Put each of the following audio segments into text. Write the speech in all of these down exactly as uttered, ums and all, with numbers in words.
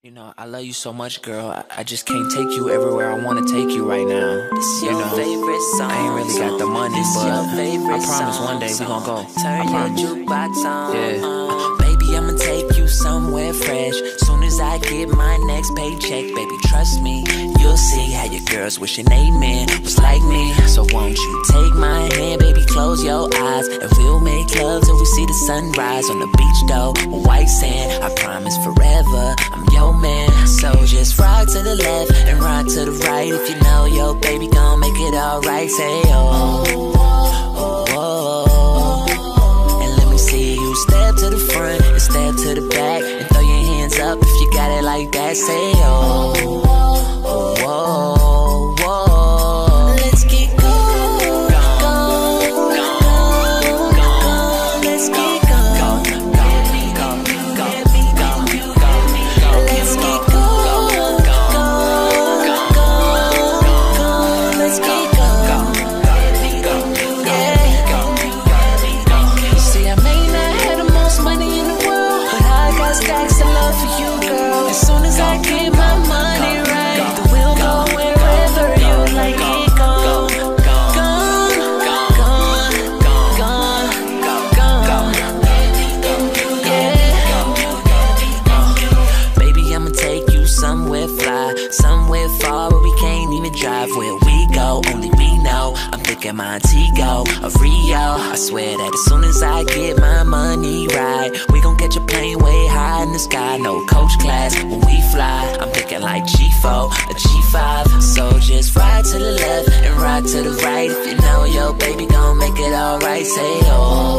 You know, I love you so much, girl. I, I just can't take you everywhere I want to take you right now. This you your know, favorite song. I ain't really got the money, This but your favorite I promise song. one day we gon' go. Turn I your promise. jukebox on. Yeah. Uh, baby, I'ma take you somewhere fresh. Soon as I get my next paycheck, baby, trust me, you'll see how your girls wishing they men was like me. So won't you take my hand, baby, close your eyes, and we'll make love till we see the sunrise on the beach, though, on white sand. I promise forever, I'm your man. So just rock to the left and rock to the right. If you know your baby gon' make it alright, say oh, oh, oh. And let me see you step to the front and step to the back and throw your hands up if you got it like that, say oh, oh, oh, oh. Let's get going, go, go, go, let's get going, let's get going. Stacks of love for you, girl. As soon as I get my money right, then we'll go wherever you like it. Gone, gone, gone, gone, gone, yeah. Baby, I'ma take you somewhere fly, somewhere far where we can't even drive. Where we go, only we know. I'm thinking Montego of Rio. I swear that as soon as I get my money right, we gon' catch a plane way high in the sky. No coach class when we fly. I'm thinking like G four, a G five. So just ride to the left and ride to the right. If you know your baby gon' make it alright, say oh,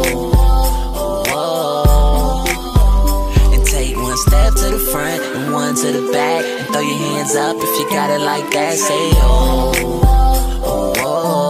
oh, oh. And take one step to the front and one to the back, and throw your hands up if you got it like that, say oh, oh, oh.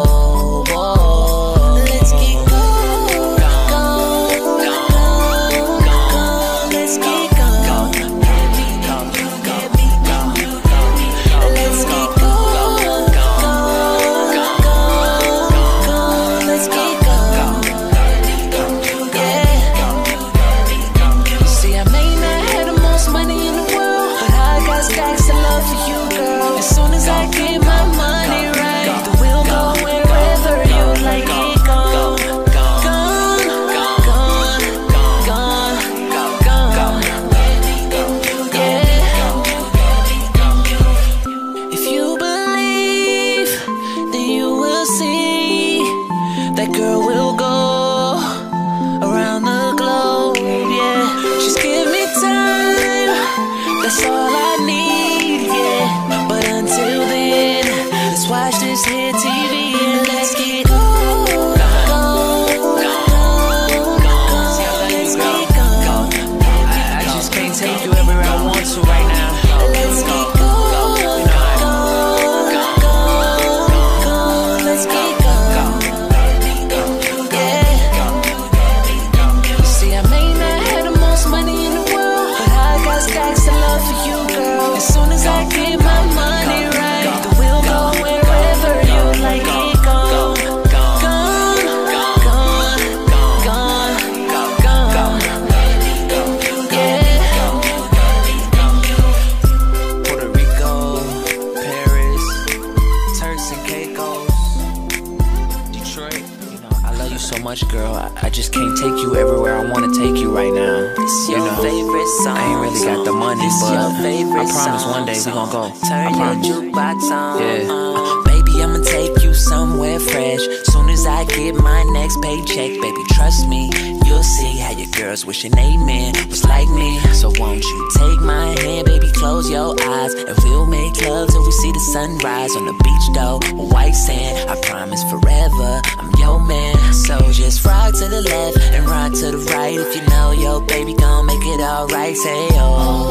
Girl, I, I just can't take you everywhere I want to take you right now. This your you know, favorite song. I ain't really got the money, this but I promise one day we gon' go. Turn your jukebox on. Yeah. Uh, baby, I'ma take you somewhere fresh. Soon as I get my next paycheck, baby, trust me, you'll see how your girls wishing they men was like me. So won't you take my hand, baby, close your eyes, and we'll make love till we see the sunrise on the beach, though, on white sand. I promise forever, I'm your man. So just rock to the left and rock to the right. If you know your baby gon' make it alright, say oh,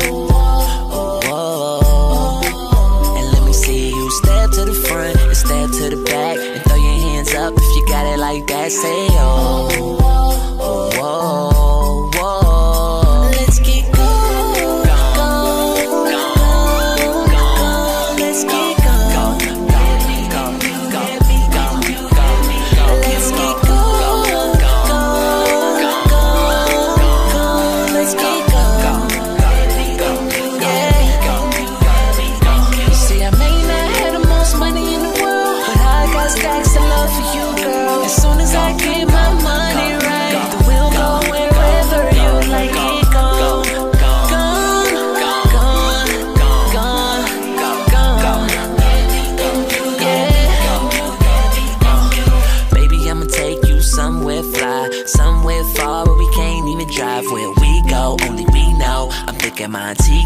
oh, oh. And let me see you step to the front and step to the back, and throw your hands up if you got it like that, say oh, oh, oh, oh. Let's get going, go, go, go, let's get going. Let's get going.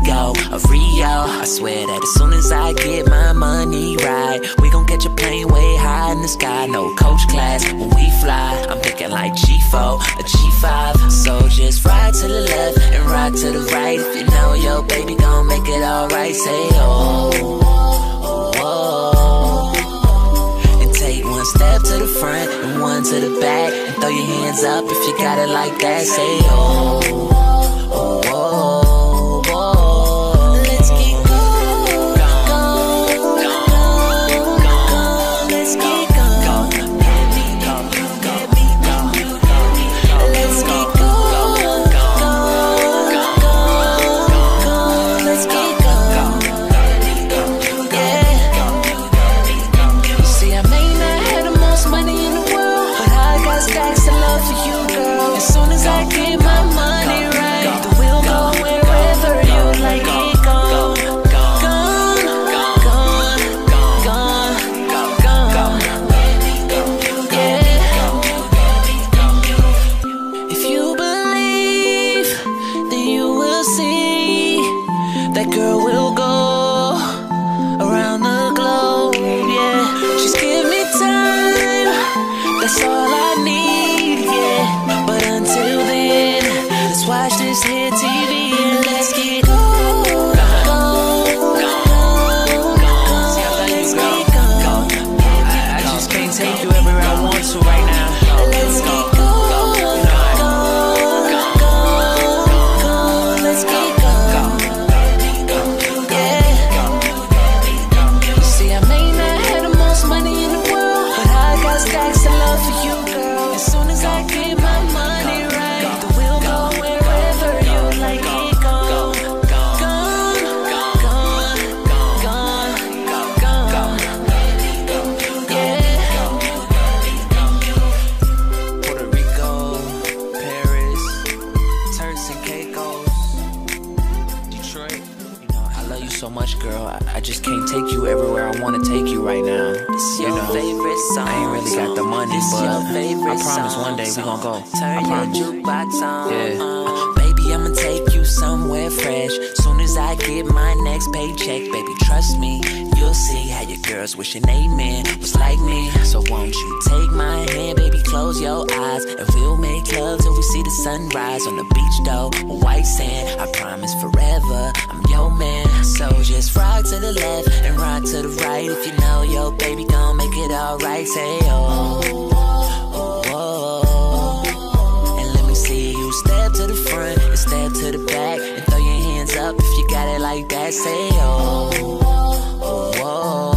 go, of Rio. I swear that as soon as I get my money right, we gon' catch a plane way high in the sky. No coach class when we fly. I'm thinking like G four, a G five. So just ride to the left and ride to the right. If you know your baby gon' make it alright, say oh, oh, oh. And take one step to the front and one to the back, and throw your hands up if you got it like that. Say oh, oh, oh. I just can't take you everywhere I wanna take you right now. It's you your know, favorite song. I ain't really got the money, It's but your favorite I promise song. one day we gon' go. Turn I promise. your jukebox on. Yeah. Uh, baby, I'ma take you somewhere fresh. Soon as I get my next paycheck, baby, trust me, you'll see how your girls wishing they man was like me. So won't you take my hand, baby, close your eyes, and we'll make love till we see the sunrise on the beach though, white sand. I promise forever, I'm your man. So just ride to the left and ride to the right. If you know your baby gon' make it alright, say oh, oh, oh. And let me see you step to the front and step to the back, and throw your hands up if you got it like that, say oh, oh, oh.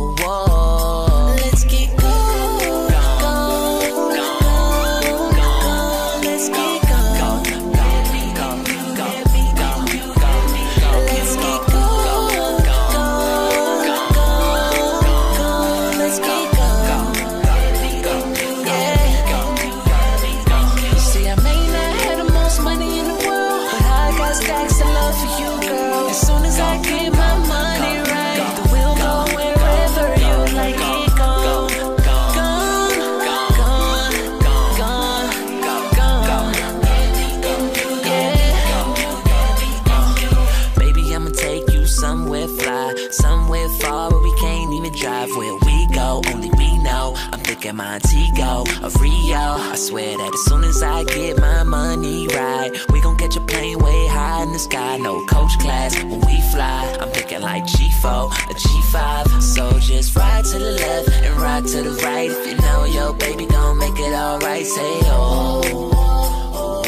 Montego, of Rio. I swear that as soon as I get my money right, we gon' catch a plane way high in the sky. No coach class when we fly. I'm thinking like G four, a G five. So just ride to the left and ride to the right. If you know your baby gon' make it alright, say oh, oh,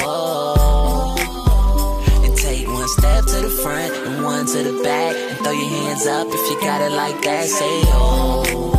oh. And take one step to the front and one to the back, and throw your hands up if you got it like that, say oh.